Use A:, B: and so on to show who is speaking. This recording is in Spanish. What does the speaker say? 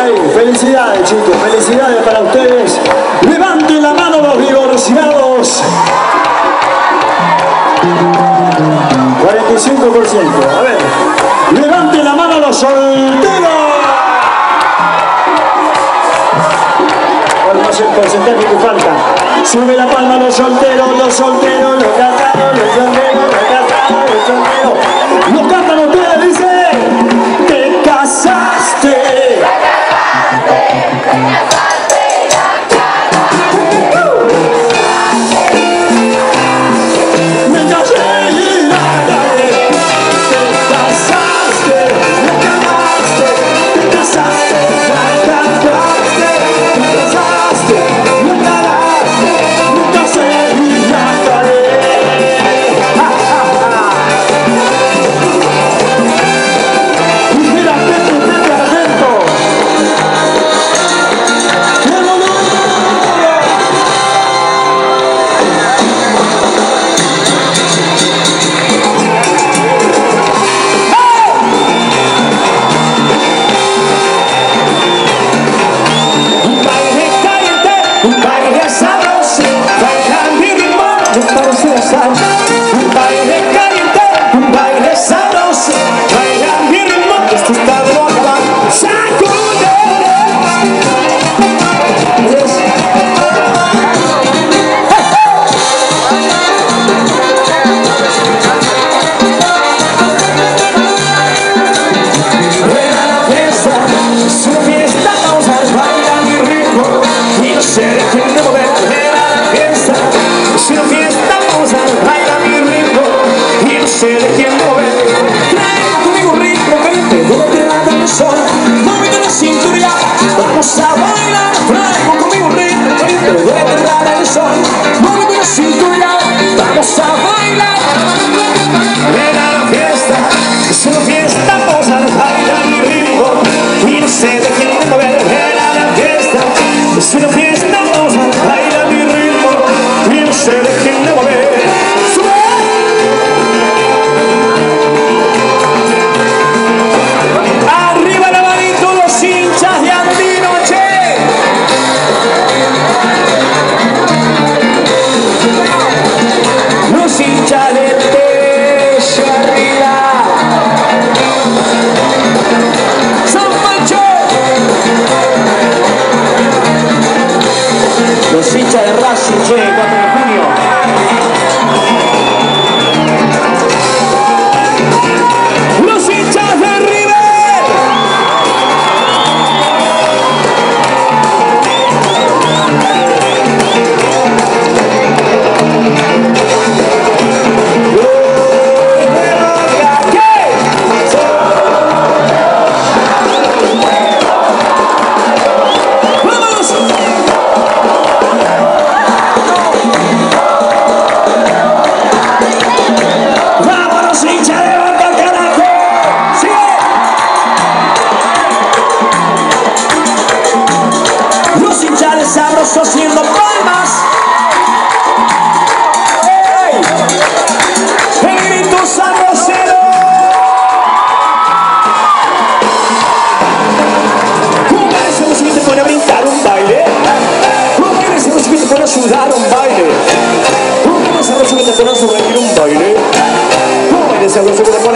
A: Ay, felicidades, chicos, felicidades para ustedes. Levanten la mano los divorciados. 45%. A ver, levanten la mano los solteros. ¿Cuál es el porcentaje que falta? Sube la palma los solteros, los solteros, los casados, los solteros, los casados, los solteros. Los cantan ustedes, dice. Te casaste.
B: Un baile caliente, un baile sabroso, baila mi ritmo, esto está de moda, sacude. Ven a la fiesta, es una fiesta, vamos a bailar mi ritmo, y no se dejen de mover. Ven a la fiesta, es una fiesta. Baila mi ritmo y no sé de quién mover. Trae conmigo un ritmo caliente donde te da el sol. Mueve la cintura, vamos a bailar. Trae conmigo un ritmo caliente donde te da el sol. Mueve la cintura, vamos a bailar. Ven a la fiesta, es una fiesta, vamos a bailar mi ritmo y no sé de quién mover. Ven a la fiesta, es una fiesta, vamos a bailar mi ritmo y no sé de quién mover. Los hinchas de Racing, 4 de junio. Los hinchas de River. Sabroso haciendo palmas. ¡Ey! El grito sabrosero. ¿Cómo baila esa música y te pone a brincar un baile? ¿Cómo baila esa música y te pone a sudar un baile? ¿Cómo baila esa música y te pone a sonreír un baile? ¿Cómo baila esa música y te